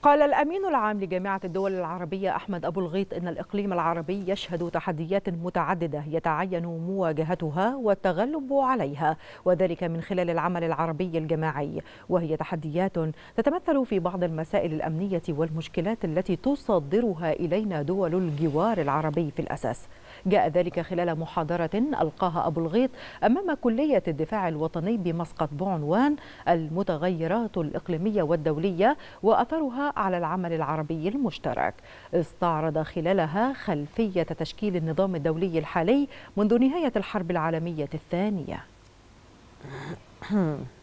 قال الأمين العام لجامعة الدول العربية أحمد أبو الغيط إن الإقليم العربي يشهد تحديات متعددة يتعين مواجهتها والتغلب عليها، وذلك من خلال العمل العربي الجماعي، وهي تحديات تتمثل في بعض المسائل الأمنية والمشكلات التي تصدرها إلينا دول الجوار العربي في الأساس. جاء ذلك خلال محاضرة ألقاها أبو الغيط أمام كلية الدفاع الوطني بمسقط بعنوان المتغيرات الإقليمية والدولية وأثرها على العمل العربي المشترك. استعرض خلالها خلفية تشكيل النظام الدولي الحالي منذ نهاية الحرب العالمية الثانية.